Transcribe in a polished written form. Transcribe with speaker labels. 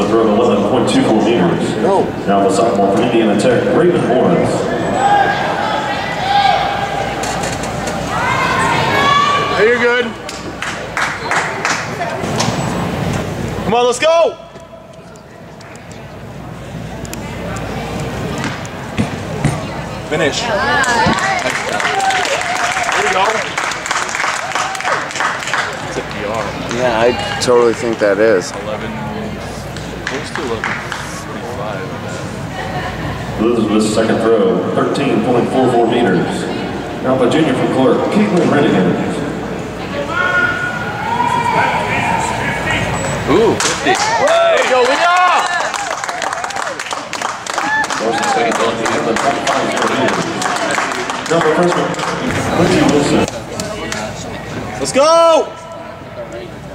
Speaker 1: throw of 11.24 meters.
Speaker 2: No.
Speaker 1: Now the sophomore from Indiana Tech, Raven Morris.
Speaker 2: Hey, you're good. Come on, let's go. Finish. There you go. It's a PR.
Speaker 3: Yeah, I totally think that is.
Speaker 4: 11, close to 11.25.
Speaker 1: Elizabeth's second throw, 13.44 meters. Now the junior from Clark, Caitlin Rennigan.
Speaker 4: Ooh, 50.
Speaker 2: There you go, Leah!
Speaker 1: Now for freshman, Lindsay Wilson.
Speaker 2: Let's go!